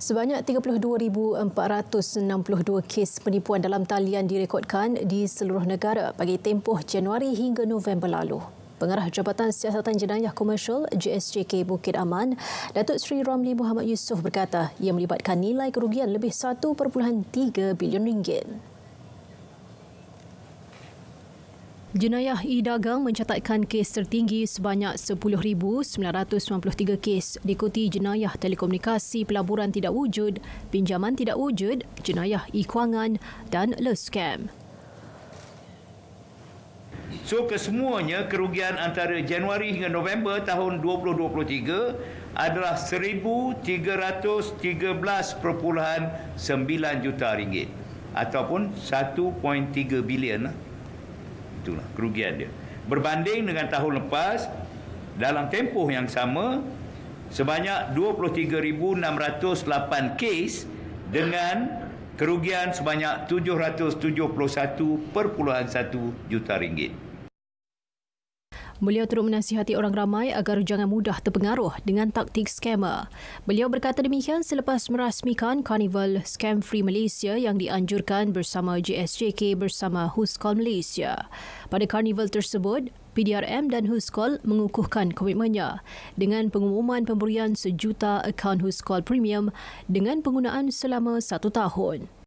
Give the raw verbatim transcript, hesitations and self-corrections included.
Sebanyak tiga puluh dua ribu empat ratus enam puluh dua kes penipuan dalam talian direkodkan di seluruh negara bagi tempoh Januari hingga November lalu. Pengarah Jabatan Siasatan Jenayah Komersial J S J K Bukit Aman, Datuk Seri Ramli Muhammad Yusof berkata ia melibatkan nilai kerugian lebih satu perpuluhan tiga bilion ringgit. Jenayah e-dagang mencatatkan kes tertinggi sebanyak sepuluh ribu sembilan ratus sembilan puluh tiga kes, diikuti jenayah telekomunikasi pelaburan tidak wujud, pinjaman tidak wujud, jenayah e-kewangan dan love scam. So kesemuanya kerugian antara Januari hingga November tahun dua ribu dua puluh tiga adalah seribu tiga ratus tiga belas perpuluhan sembilan juta ringgit ataupun satu perpuluhan tiga bilion. Itulah kerugian dia. Berbanding dengan tahun lepas, dalam tempoh yang sama, sebanyak dua puluh tiga ribu enam ratus lapan kes dengan kerugian sebanyak tujuh ratus tujuh puluh satu perpuluhan satu juta ringgit. Beliau turut menasihati orang ramai agar jangan mudah terpengaruh dengan taktik skamer. Beliau berkata demikian selepas merasmikan Karnival Scam Free Malaysia yang dianjurkan bersama J S J K bersama Huskol Malaysia. Pada karnival tersebut, P D R M dan Huskol mengukuhkan komitmennya dengan pengumuman pemberian sejuta akaun Huskol Premium dengan penggunaan selama satu tahun.